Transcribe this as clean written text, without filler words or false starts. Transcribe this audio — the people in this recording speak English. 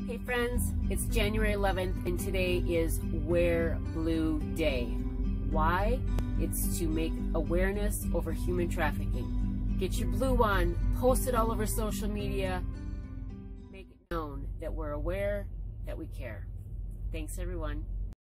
Hey friends, it's January 11th and today is Wear Blue Day. Why? It's to make awareness over human trafficking. Get your blue on, post it all over social media, make it known that we're aware, that we care. Thanks everyone.